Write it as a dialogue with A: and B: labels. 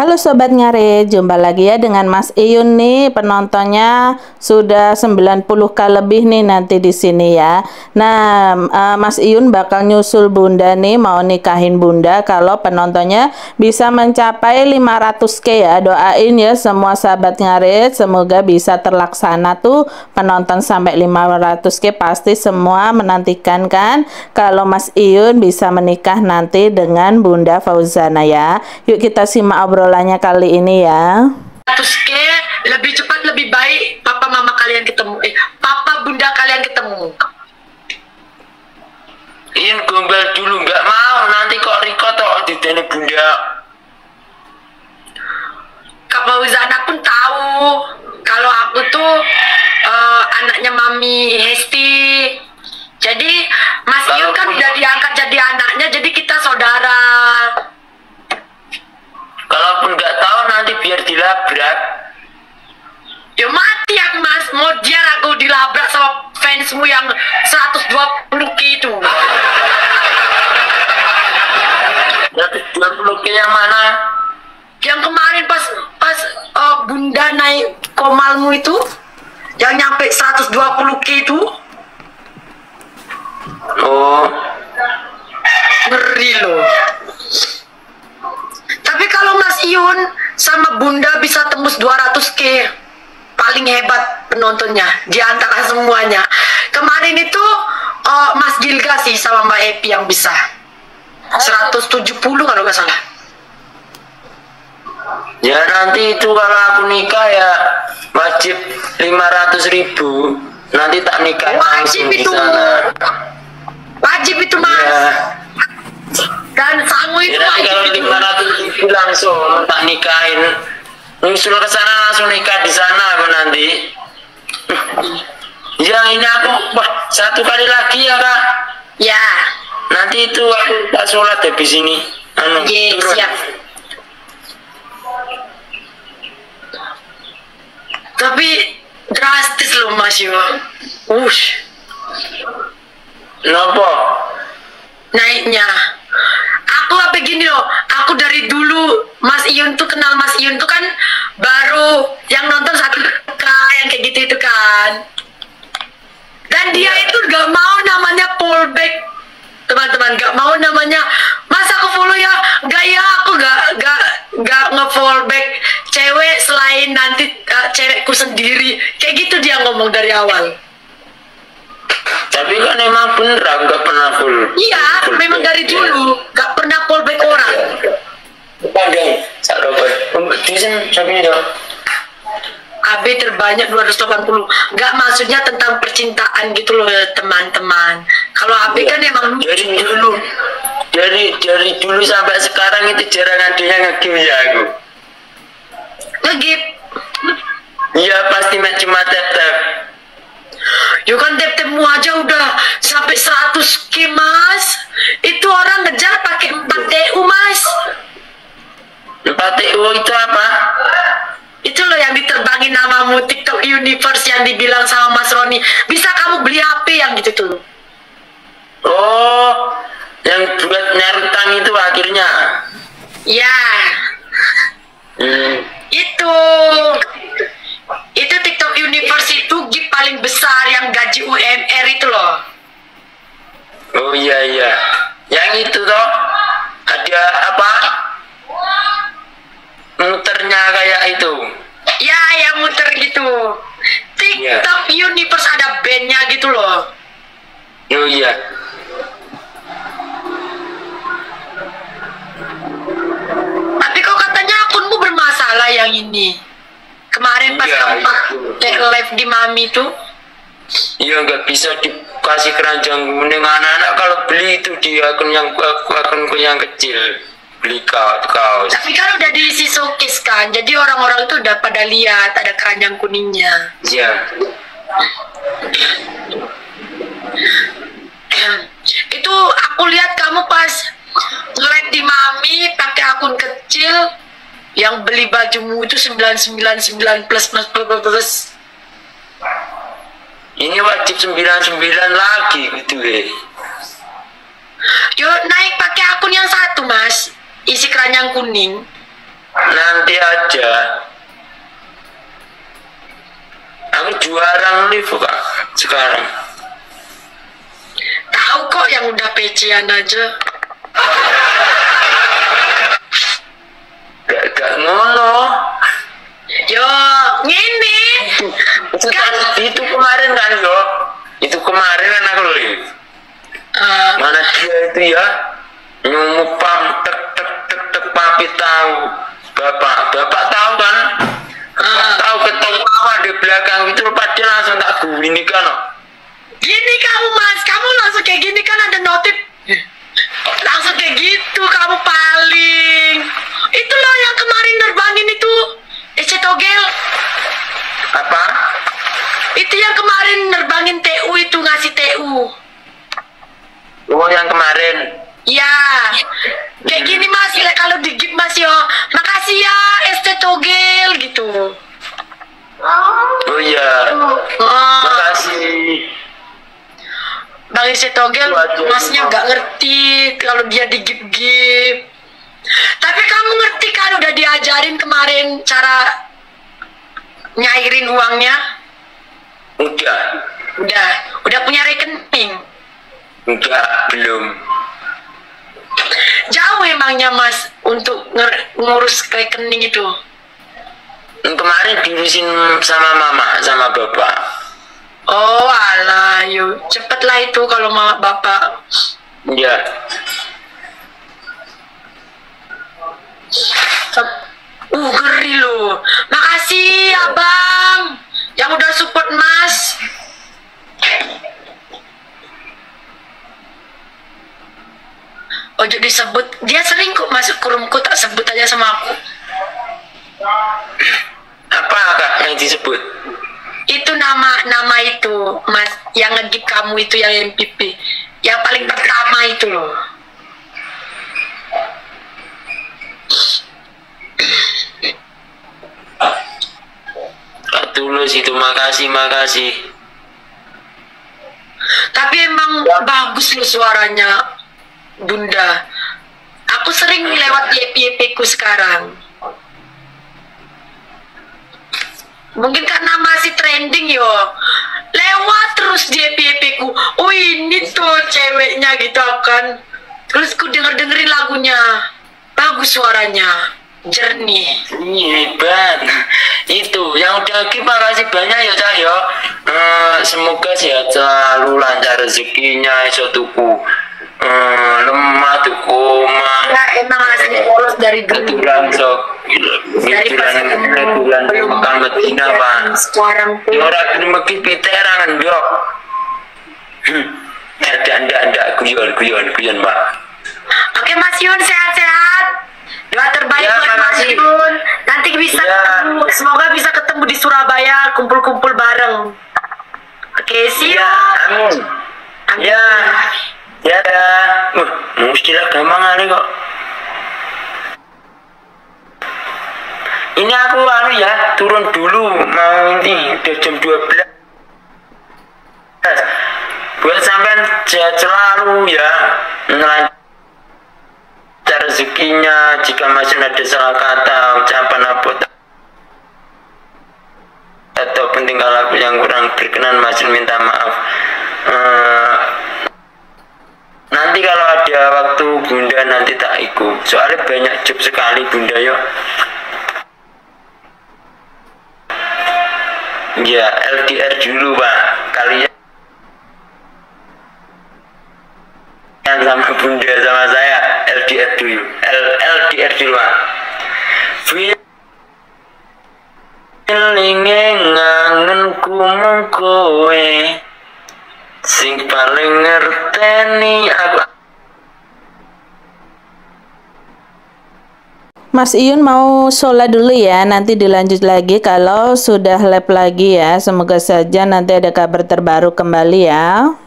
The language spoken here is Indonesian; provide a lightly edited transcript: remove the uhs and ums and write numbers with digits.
A: Halo Sobat Ngare, jumpa lagi ya dengan Mas Iyun nih. Penontonnya sudah 90k lebih nih nanti di sini ya. Nah, Mas Iyun bakal nyusul Bunda nih, mau nikahin Bunda kalau penontonnya bisa mencapai 500k ya. Doain ya semua Sahabat Ngare, semoga bisa terlaksana tuh penonton sampai 500k. Pasti semua menantikan kan kalau Mas Iyun bisa menikah nanti dengan Bunda Fauzana ya. Yuk kita simak obrolannya kali ini ya.
B: 100k lebih cepat lebih baik papa mama kalian ketemu, papa bunda kalian ketemu.
C: Iyan gombal dulu, nggak mau nanti kok Riko toh didene bunda.
B: Kak Fauzana pun tahu kalau aku tuh anaknya Mami Hesti. Jadi Mas Iyun kan udah diangkat jadi anaknya, jadi kita saudara.
C: Kalaupun nggak tahu nanti biar dilabrak.
B: Ya mati aku Mas, mau dia aku dilabrak sama fansmu yang 120k itu.
C: 120k yang mana?
B: Yang kemarin pas Bunda naik komalmu itu, yang nyampe 120k itu.
C: Oh,
B: Ngeri loh. Tapi kalau Mas Iyun sama Bunda bisa tembus 200k, paling hebat penontonnya di antara semuanya. Kemarin itu Mas Gilga sih sama Mbak Epi yang bisa 170 kalau nggak salah.
C: ya nanti itu kalau aku nikah ya wajib 500.000. Nanti tak nikah
B: Wajib
C: langsung di
B: itu.
C: sana.
B: Wajib itu Mas.
C: Ya.
B: Dan sangu itu
C: Ya, nanti kalau
B: wajib itu.
C: 500.000 langsung tak nikahin. Nyusul ke sana langsung nikah di sana aku nanti. Ya ini aku satu kali lagi ya Kak.
B: Ya.
C: Nanti itu aku tak sholat habis ini.
B: Ye,
C: Turun.
B: siap. Tapi drastis loh Mas Yo. Wush.
C: Nopo?
B: Naiknya. Aku apa gini loh, aku dari dulu Mas Iyun tuh kenal Mas Iyun tuh kan baru yang nonton 1k yang kayak gitu itu kan. Dan dia itu gak mau namanya fallback, teman-teman, gak mau namanya Mas aku follow ya, gak ya aku gak nge-fallback cewek selain nanti cewekku sendiri, kayak gitu dia ngomong dari awal.
C: Tapi kan emang bener aku gak pernah full.
B: Iya, memang dari dulu gak pernah fallback orang.
C: Pandang, sak robot. Desain sapinya dong.
B: AB terbanyak 280. Gak maksudnya tentang percintaan gitu loh teman-teman. Kalau AB kan emang
C: Dari dulu, dari dulu sampai sekarang itu jarang ada yang nge-game ya aku.
B: ngegip.
C: Iya pasti cuma tap-tap.
B: Yo kan temu aja udah sampai 100k Mas. Itu orang ngejar pakai 4TU Mas.
C: 4TU itu apa?
B: Itu loh yang diterbangin namamu TikTok Universe yang dibilang sama Mas Roni. Bisa kamu beli HP yang gitu tuh.
C: Oh, yang buat nyarutang itu akhirnya.
B: Ya.
C: Hmm.
B: Itu TikTok Universe itu gift paling besar yang gaji UMR itu loh.
C: Oh iya. Yang itu toh ada apa? Muternya kayak itu.
B: Ya, yang muter gitu. TikTok Universe ada bandnya gitu loh.
C: Oh iya.
B: Tapi kok katanya akunmu bermasalah yang ini. Kemarin pas
C: Iya,
B: kamu
C: itu.
B: live di Mami tuh.
C: Iya nggak bisa dikasih keranjang kuning anak-anak kalau beli itu di akunku yang kecil beli kaos.
B: Tapi kan udah diisi showcase kan, jadi orang-orang itu udah pada lihat ada keranjang kuningnya.
C: Iya.
B: Itu aku lihat kamu pas live di Mami pakai akun kecil yang beli bajumu itu 999 plus.
C: Ini wajib 99 lagi gitu deh.
B: Yo naik pakai akun yang satu Mas, isi keranjang kuning.
C: nanti aja. Aku juara live kak sekarang.
B: Tahu kok yang udah PC-an aja.
C: Gak ngono.
B: Yo, ngene.
C: Itu kemarin kan yo. Itu kemarin kan aku live. Mana dia itu ya? Nyumupam tek tek tek tek papi tahu. Bapak tahu kan? Tahu ketawa di belakang itu padahal langsung tak gini kan.
B: Gini kamu mas, kamu langsung kayak gini kan ada notif. Langsung kayak gitu kamu paling. Itu loh yang kemarin nerbangin itu. Togel.
C: Apa?
B: Itu yang kemarin nerbangin TU itu ngasih TU.
C: Oh yang kemarin.
B: Ya, kayak gini mas, kalau di gift mas yo, makasih ya Togel gitu.
C: Oh iya, makasih.
B: Bang Togel, masnya nggak ngerti kalau dia di gift. Tapi kamu ngerti kan udah diajarin kemarin cara nyairin uangnya? Udah punya rekening?
C: Enggak, belum.
B: Jauh emangnya mas untuk ngurus rekening itu?
C: Kemarin diurusin sama mama, sama bapak.
B: Oh alah, yuk cepetlah itu kalau mama bapak.
C: Iya.
B: Ngeri loh. Makasih abang yang udah support mas. Ojo disebut, dia sering kok masuk ke roomku, tak sebut aja sama aku.
C: Apa kak yang disebut?
B: Itu nama itu mas, yang ngegip kamu itu yang MPP, yang paling pertama itu loh.
C: Kak Tulus itu makasih.
B: Tapi emang bagus loh suaranya Bunda. Aku sering lewat di YP ku sekarang. Mungkin karena masih trending yo. Lewat terus di YP ku. Oh ini tuh ceweknya gitu kan. Terus ku dengerin lagunya. Bagus suaranya. Jernih.
C: Hebat. Itu yang udah makasih banyak ya Cak ya. Semoga sehat selalu, lancar rezekinya, iso tuku lemah tuh koma.
B: Ya emang asli polos dari dulu.
C: Dari bulan Mekah Medina pak.
B: Sekarang pun
C: orang ini mungkin piterangan dok. Anda guyon pak.
B: Oke Mas Yun, sehat-sehat. Doa terbaik
C: Ya,
B: buat Mas
C: makasih.
B: Yun. Nanti bisa ketemu, semoga bisa ketemu di Surabaya, kumpul-kumpul bareng. Oke, see you.
C: Ya, amin.
B: Amin.
C: Ya. Ya dah. Mustilah gampang kali kok. Ini aku ya turun dulu, mau ini udah jam 12. Buat sampean sehat selalu ya, lancar rezekinya. Jika masih ada salah kata, ucapan apa atau pentinggal aku yang kurang berkenan, masih minta maaf. Nanti kalau ada waktu Bunda nanti tak ikut. Soalnya banyak job sekali Bunda yuk. Ya LDR dulu pak. Kalian sama Bunda sama saya LDR dulu. LDR dulu pak. Feeling ngangenku mung kowe sing paling ngerteni aku.
A: Mas Iyun mau sholat dulu ya, nanti dilanjut lagi kalau sudah live lagi ya. Semoga saja nanti ada kabar terbaru kembali ya.